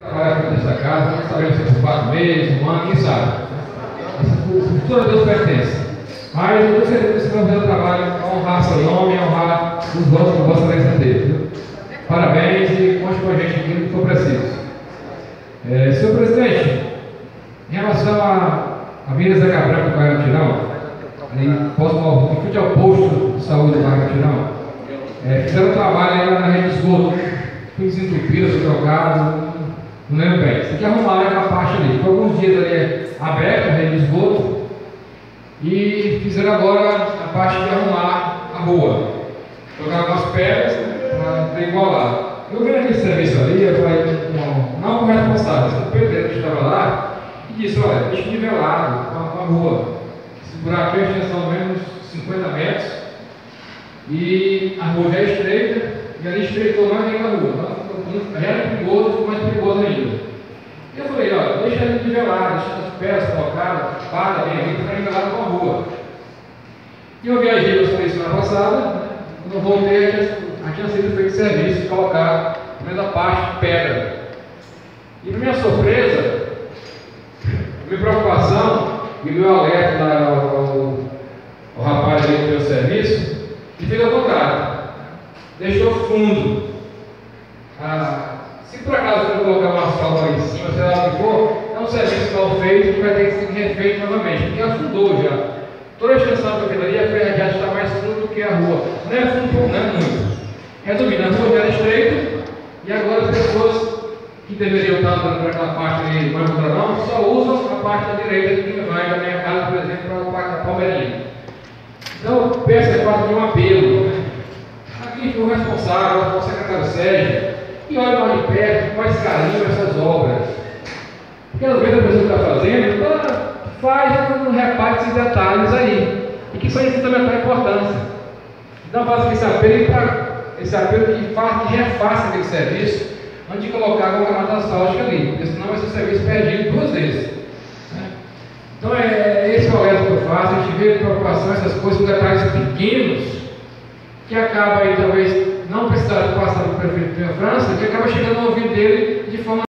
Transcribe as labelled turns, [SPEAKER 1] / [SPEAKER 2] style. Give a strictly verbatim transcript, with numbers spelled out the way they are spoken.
[SPEAKER 1] Trabalhar nessa casa, não sabemos se é por quatro meses, um ano, quem sabe. Isso tudo a Deus pertence. Mas eu tenho certeza que você vai fazer o trabalho a honrar seu nome, a honrar os votos que Vossa Excelência teve. Parabéns e conte com a gente aqui no que for preciso. É, senhor presidente, em relação à Avenida Zé Cabral do bairro Tirão, em frente ao posto de saúde do bairro Tirão, é, fizeram um trabalho aí na rede de esgoto, fios entupidos, trocados. Não lembro bem. Tem que arrumar aquela parte ali. Ficou alguns dias ali aberto, a rede de esgoto, e fizeram agora a parte de arrumar a rua. Trocaram umas pedras para igualar. Eu vi aquele serviço ali, eu falei, não, não com responsável, o pedreiro que estava lá e disse, olha, deixa nivelado com a rua. Esse buraco aqui tinha pelo menos cinquenta metros e a rua já é estreita e ali estreitou mais ainda a rua. Já era perigoso, ficou mais perigoso ainda. E eu falei, olha, deixa ele nivelado, deixa as pedras colocadas, para bem ali, para nivelado com a rua. E eu viajei para a semana passada, quando eu voltei, já tinha sido feito serviço de colocar a primeira parte de pedra. E para minha surpresa, minha preocupação e meu alerta ao, ao, ao rapaz ali do meu serviço, e fez ao contrário, deixou fundo. Ah, se por acaso eu colocar uma asfalto ali em cima, sei lá o que for, é um serviço mal feito que vai ter que ser refeito novamente, porque afundou já. Toda a extensão da aquilo ali, a ferra já está mais fundo do que a rua. Não é fundo, não é muito. Resumindo, a rua já era estreita e agora as pessoas que deveriam estar andando para aquela parte ali mais contramão só usam a parte da direita que vai da minha casa, por exemplo, para a parte da Palmeirinha. Então, eu peço a parte de um apelo. Né? Aqui foi o responsável, o secretário Sérgio, e olha mais de perto, com mais carinho essas obras. Porque às vezes a pessoa está fazendo, ela faz, não repara esses detalhes aí, e que são de fundamental importância. Então faça esse apelo, esse apelo que, faz, que refaça aquele serviço, antes de colocar a camada asfáltica ali, porque senão vai ser um serviço perdido duas vezes. Né? Então é esse o alerta que eu faço, a gente vê preocupação, essas coisas, com detalhes pequenos, que acaba aí talvez não precisar passar pelo prefeito da França, que acaba chegando no ouvido dele de forma